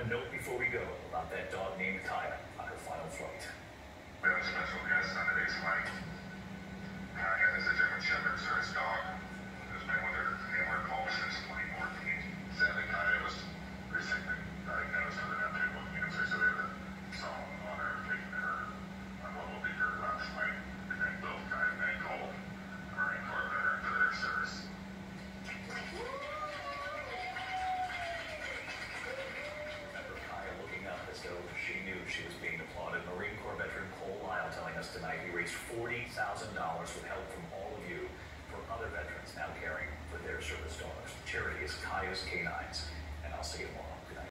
A note before we go about that dog named Kaya on her final flight. We have a special guest on today's flight. Kaya is a German Shepherd service dog who's been with her handler Cole since 2014. Sadly, Kaya was recently diagnosed with an end-stage cancer, so we have the solemn honor of taking her on what will be her last flight. We thank both Kaya and Cole, the Marine Corps veteran, for their service. Remember Kaya looking up as though she knew she was being applauded. Marine Corps veteran Cole Lyle telling us tonight he raised $40,000 with help from all of you for other veterans now caring for their service dogs. The charity is Kaya's Canines.